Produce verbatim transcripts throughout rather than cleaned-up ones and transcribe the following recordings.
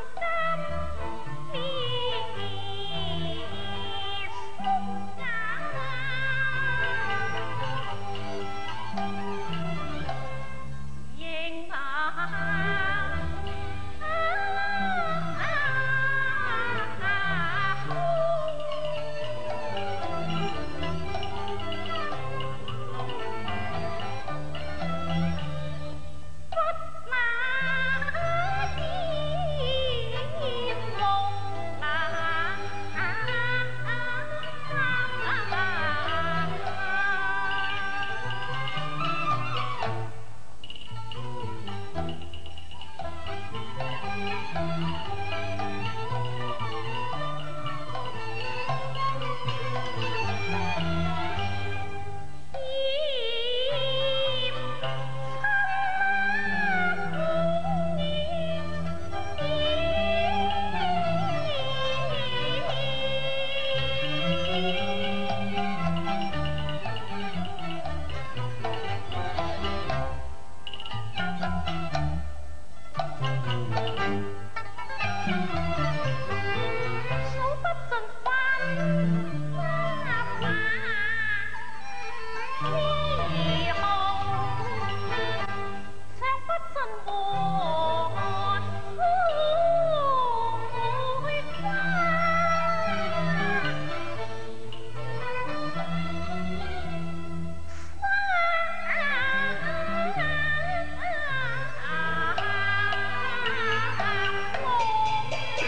三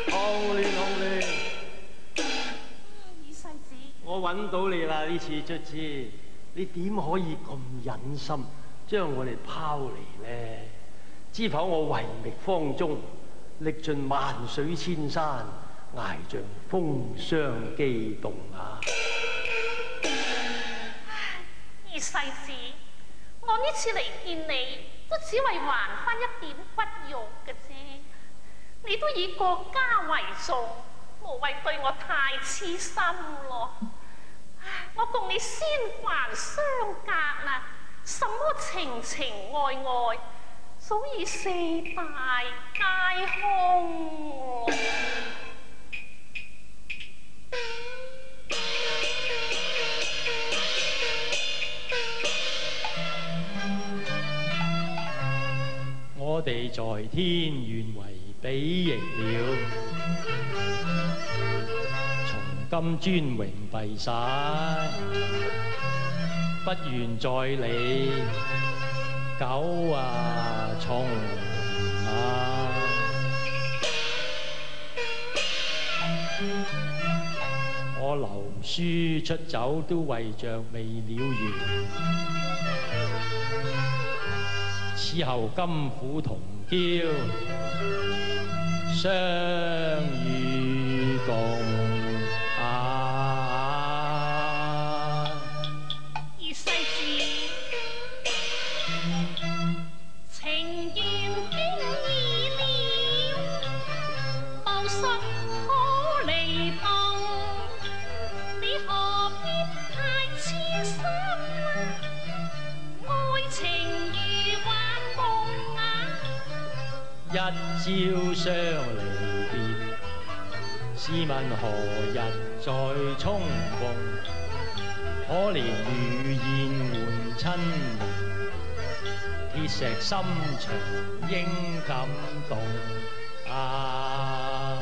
紅鸞紅鸞， 二世子， 我揾到你啦！呢次卒之，你點可以咁忍心將我哋拋離呢？知否我為覓方中，歷盡萬水千山，捱盡風霜機動啊！ 二世子，我呢次嚟見你，都只為還翻一點骨肉嘅啫。你都以國家為重，無謂對我太痴心咯。我共你先還相隔啦，什麼情情愛愛，早已四大皆空。 我哋在天願為比翼了，從今尊榮閉晒，不願再理九啊重啊！我留書出走都為着未了緣。此後甘苦同驕，相與共啊！ 二世子，情緣經已了，無屬可離動，你何必太痴心啊？愛情如幻夢啊！ 一朝相離別，試問何日再重逢？可憐如燕換親綿，鐵石心腸應感動啊！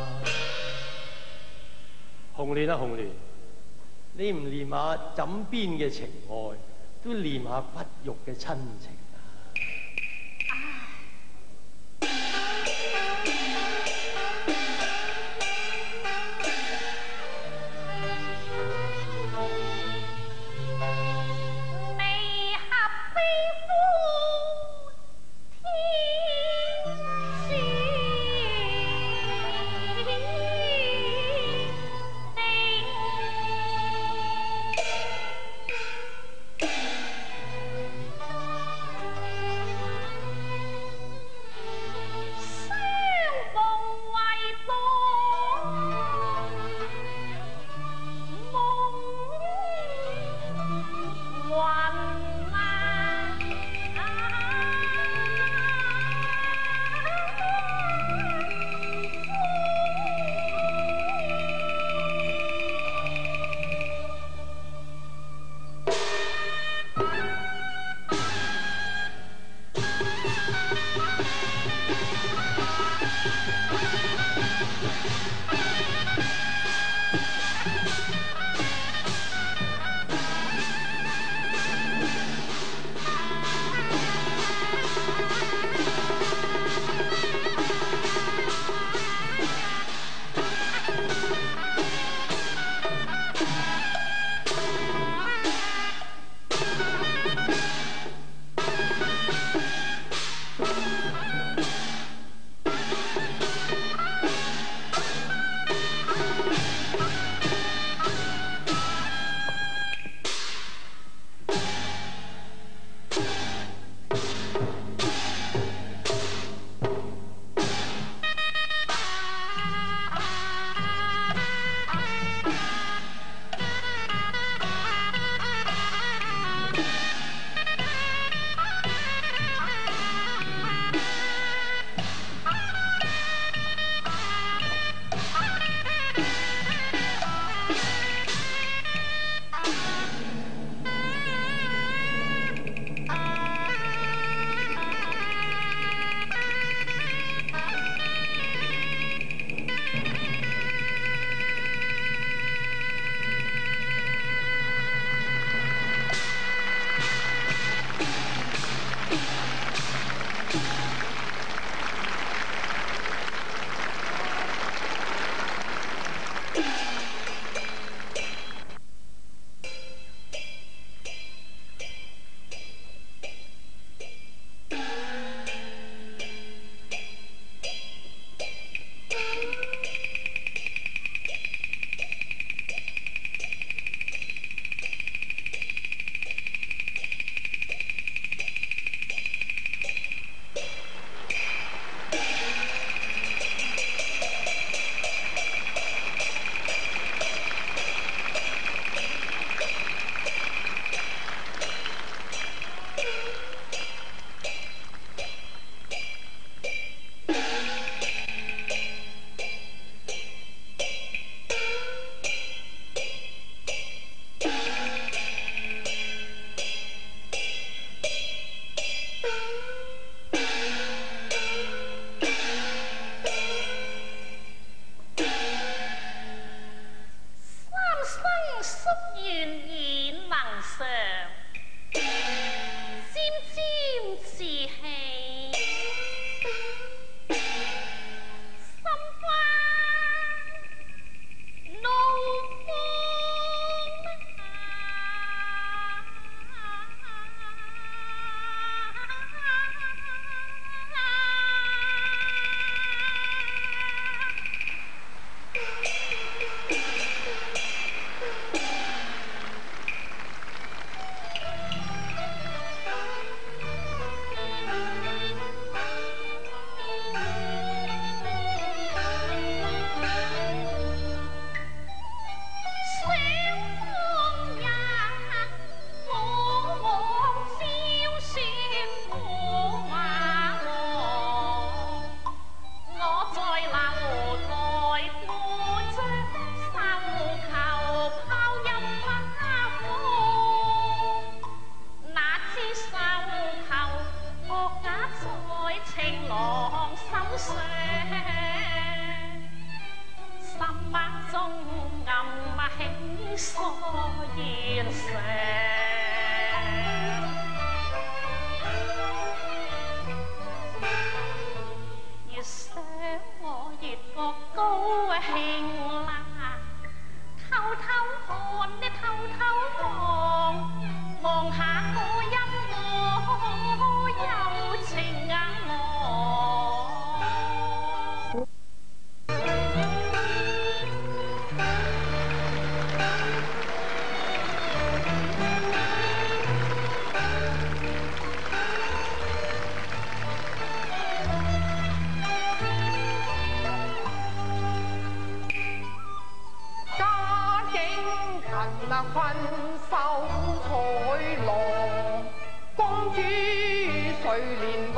紅鸞啊紅鸞，你唔念下枕邊嘅情愛，都念下骨肉嘅親情。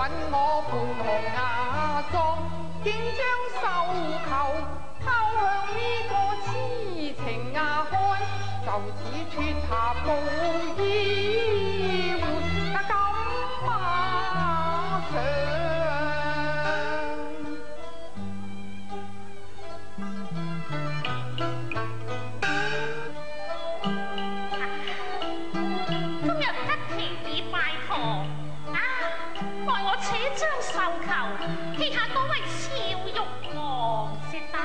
吻我半紅牙妝，竟將繡球拋向呢個痴情牙漢，就此脱下布衣換那金馬上。 今日吉期已拜堂啊！待我扯張繡球，記下嗰位俏玉王先得。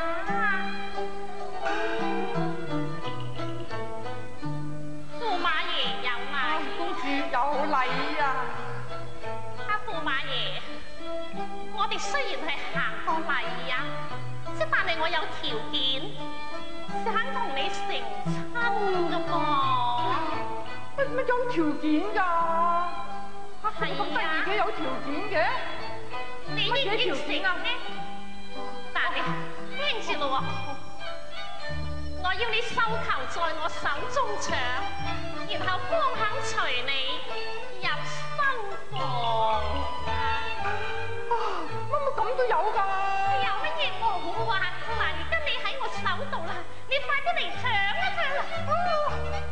駙馬爺有禮， 公主有禮啊！ 阿駙馬爺，我哋雖然係行個禮啊，即但係我有條件，想同你成親噶噃。 乜乜有條件㗎？係咁得意嘅有條件嘅？ 你應唔應承啊？但係聽住咯喎，我要你繡球在我手中搶，然後方肯隨你入新房。 啊，乜乜咁都有㗎？ 有乜嘢冇啊？嗱，而家你喺我手度啦，你快啲嚟搶一搶啦！啊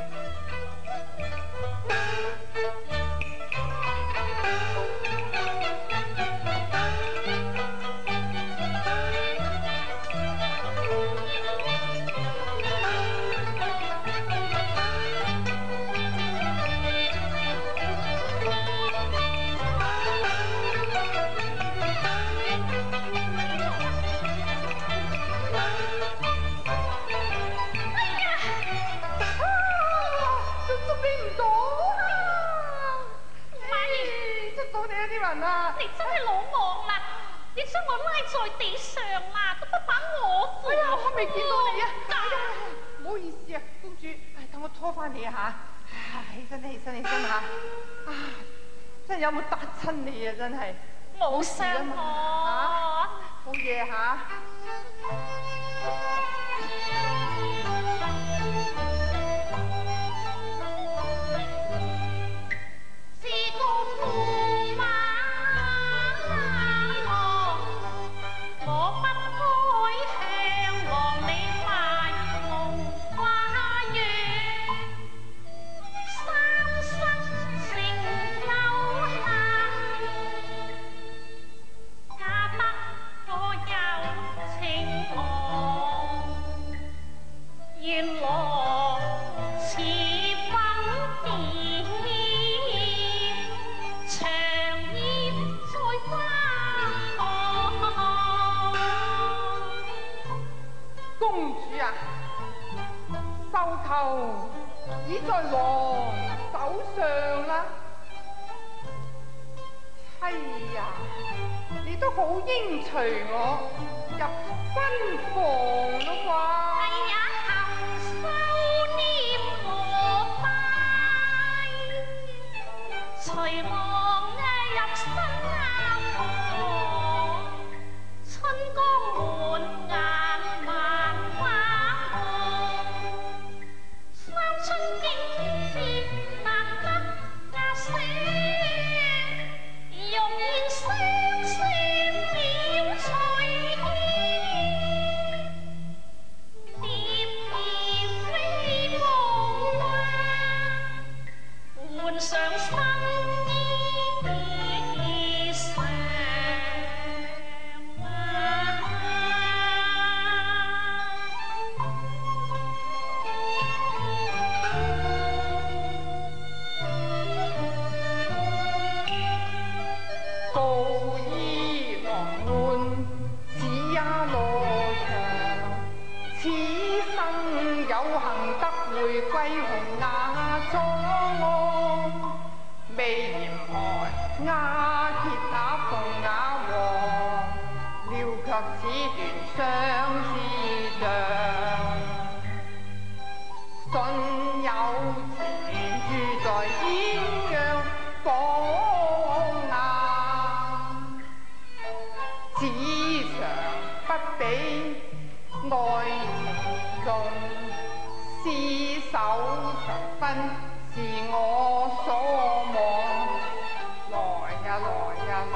你真係魯莽啦！你將我拉在地上啦，都不把我扶。 哎呀，我未見到你啊！哎呀，唔好意思啊，公主，唉，等我拖翻你啊嚇！起身起身起身嚇！啊，真係有冇打親你啊？真係冇傷我冇嘢嚇。已在王手上啦！哎呀，你都好應隨我入新房咯啩！ 哎呀，後收念我帶，隨我入新房，春光滿眼萬花紅，三春景節難得雅聲，容顏雙聲了隨意。換上新衣裳布衣郎滿，只也羅場。此生有幸得會歸紅雅莊，未嫌寒雅潔那鳳雅王，料卻此段相思像。信有情住在鴛鴦房呀，只常不比愛情重，廝守十分是我所望。來呀來呀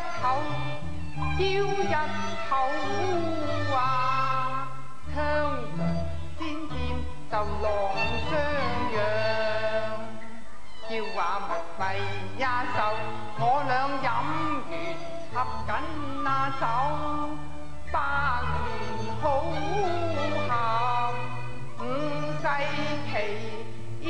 口，朝一口啊，香唇鮮甜就郎相讓，叫話蜜蜜一手，我倆飲完合緊那手，百年好合五世期。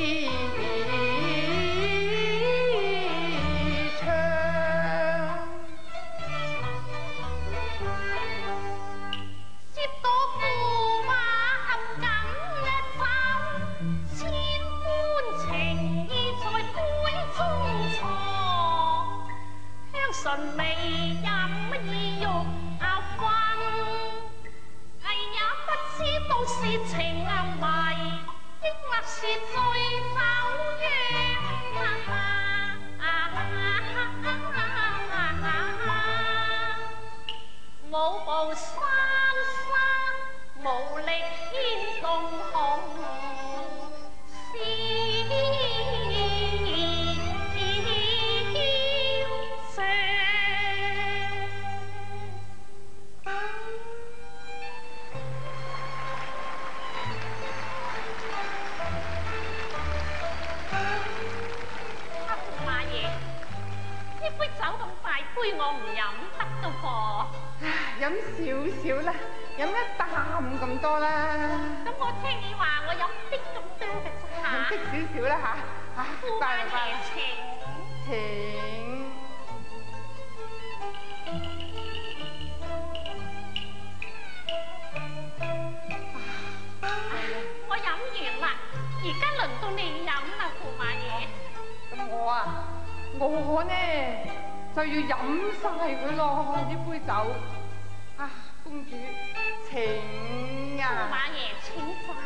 純味飲意欲拗分，哎呀不知道是情啊迷，抑或是醉酒鸳鸯。舞步山山，無力牽動紅杯我唔飲得噶噃， 飲少少啦，飲一啖咁多啦。 咁我聽你話，我飲啲咁多嘅啫嚇。 飲啲少少啦嚇，啊， 駙馬爺請請。 我飲完啦，而家輪到你飲啦，駙馬爺。 咁我啊，我呢？就要飲晒佢咯，呢杯酒。啊，公主請啊！ 駙馬爺請坐。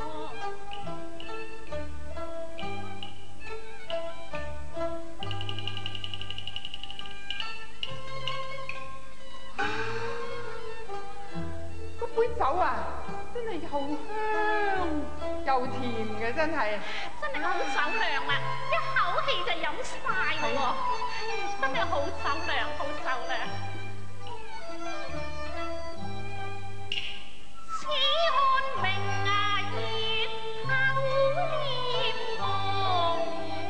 嗰杯酒啊，真係又香又甜嘅，真係。 真係好酒量啦，一口氣就飲晒喎。真係好酒量，好酒量。此看明啊，熱透豔紅，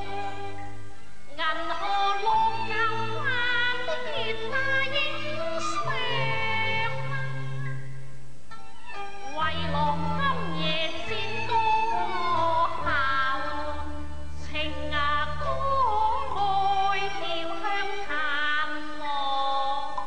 銀河落舊彎的那影相，為郎今夜戰歌效，情啊歌愛調香檀羅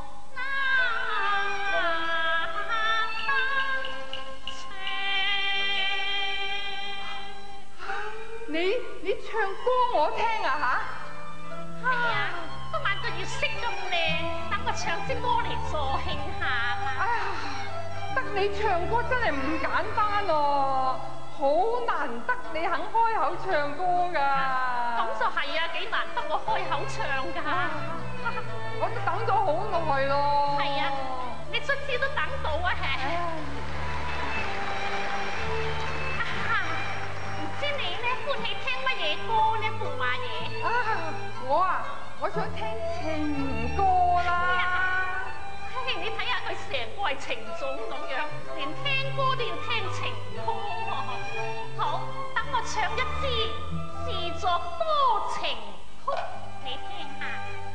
你你唱歌我聽啊嚇！係啊，今晚個月色咁靚，等我唱支歌嚟助興下啦。 哎呀，得你唱歌真係唔簡單喎，好難得你肯開口唱歌㗎。 咁就係啊，幾難得我開口唱㗎。 我都等咗好耐咯。 係啊，你卒之都等到啊，係。唔知你咧歡喜聽乜嘢歌咧，駙馬爺？ 啊，我啊，我想聽情歌啦。 嘿，你睇下佢成個係情種咁樣，連聽歌都要聽情歌喎。好，等我唱一支自作多情曲，你聽下。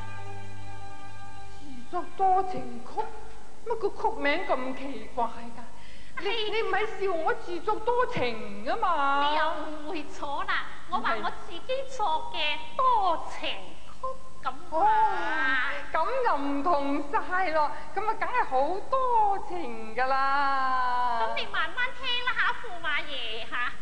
自作多情曲，乜個曲名咁奇怪㗎？你你唔係笑我自作多情啊嘛？ 你又誤會咗啦，我話我自己作嘅多情曲咁哦，咁就唔同晒咯，咁啊梗係好多情㗎啦。 咁你慢慢聽啦嚇，駙馬爺嚇。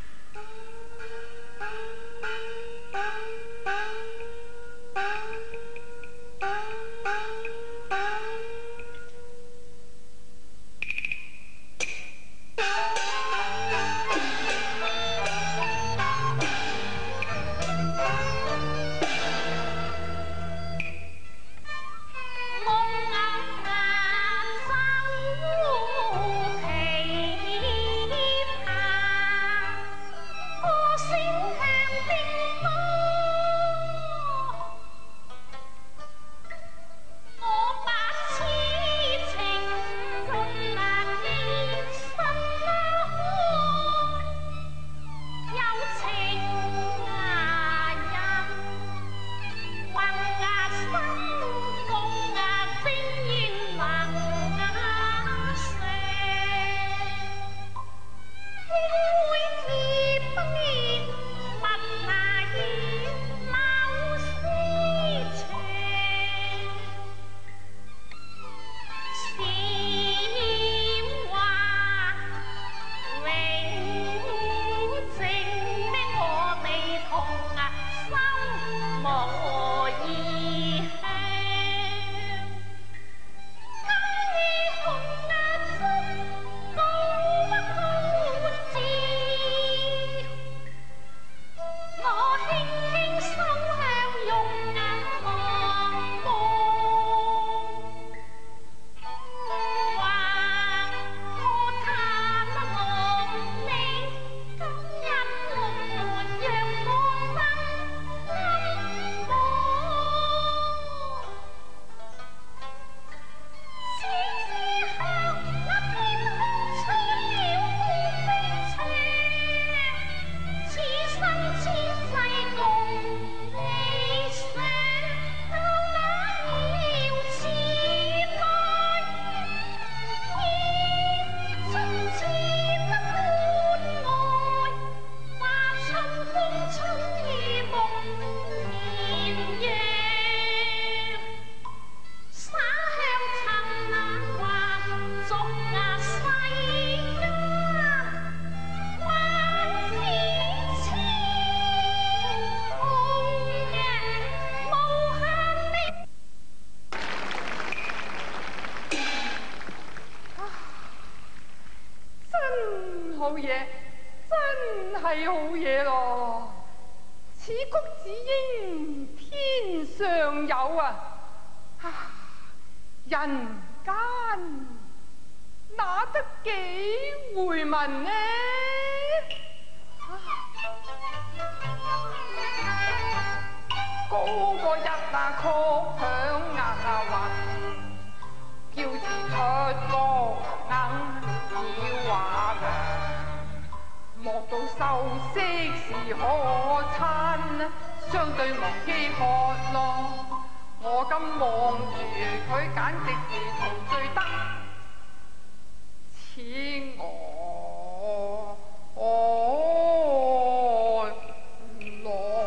嘢，真係好嘢咯！此曲只應天上有啊，啊人間哪得幾回聞呢？高過一啊曲響壓啊雲，叫字出歌硬要話涼。莫道秀色是可親，相對忘記渴咯。我今望住佢，簡直是陶醉得似我我郎。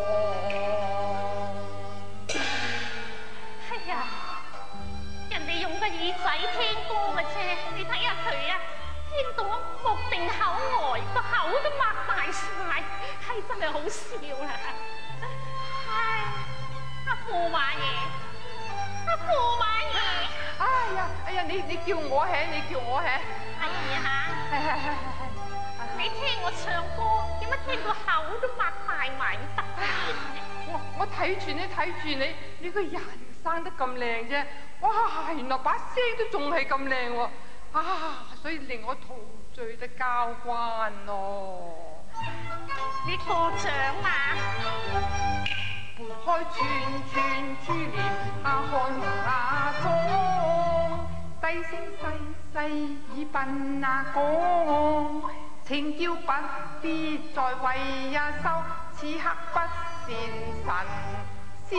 哎呀，人哋用個耳仔聽歌嘅啫，你睇下佢啊，聽到目定口呆，個口都擘大晒，係真係好笑啦！唉，阿駙馬爺，阿駙馬爺， 哎呀哎呀，你你叫我起，你叫我起， 係啊嚇， 係係係係。 你聽我唱歌，點解聽個口都擘大埋唔得嘅？ 我我睇住你睇住你，你個人生得咁靚啫，哇！原來把聲都仲係咁靚喎，啊！所以令我陶醉得交關咯。 你過獎啦！ 撥開串串珠簾啊，看紅啊妝，低聲細細耳鬢啊講，情叫不必再為啊收，此刻不善神仙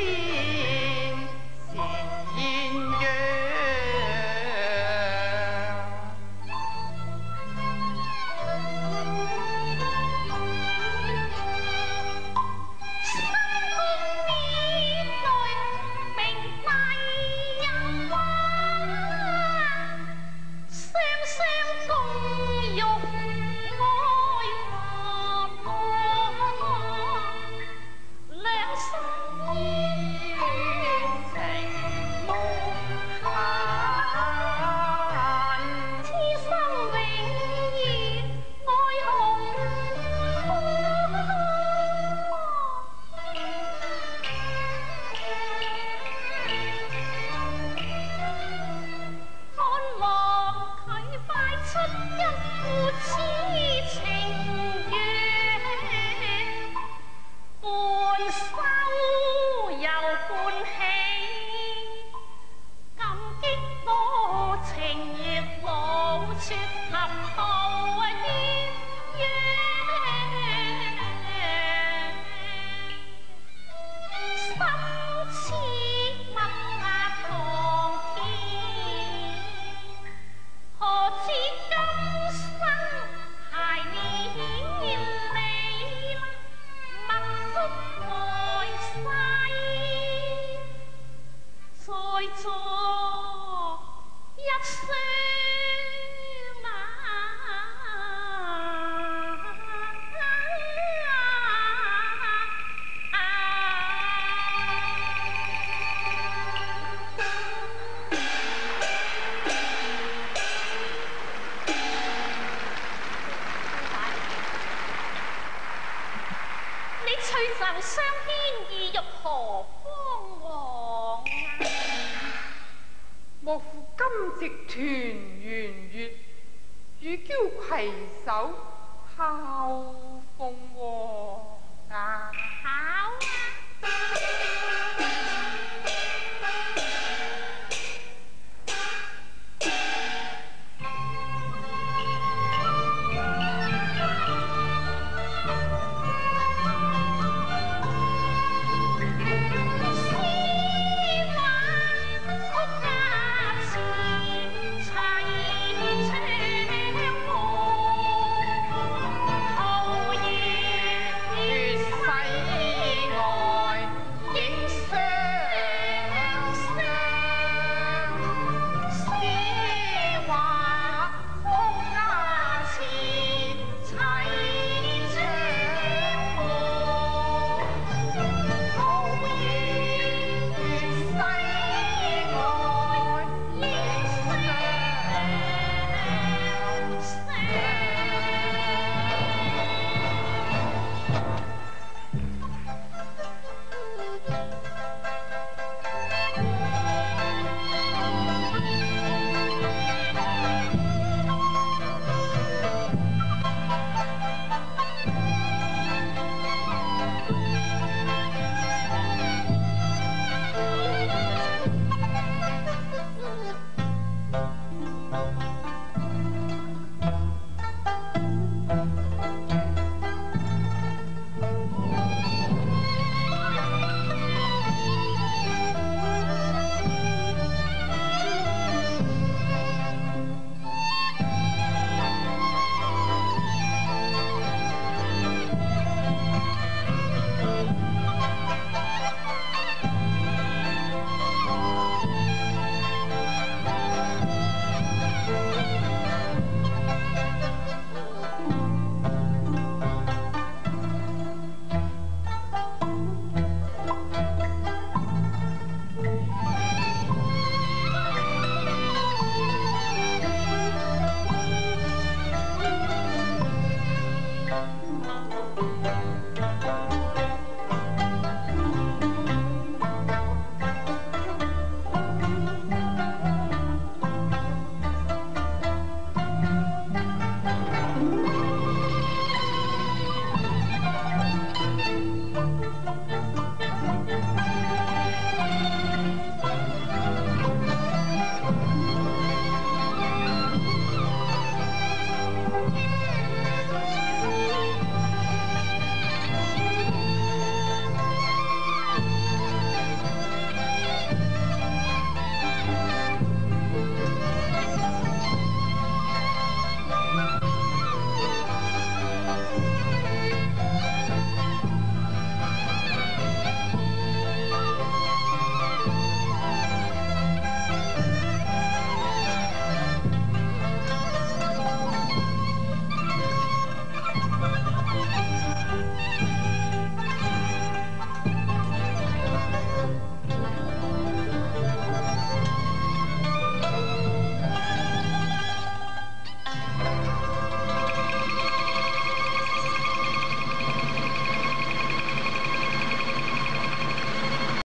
是鴛鴦。 相牽意欲何方往啊？ 莫負今夕團圓月，與嬌攜手孝鳳凰啊！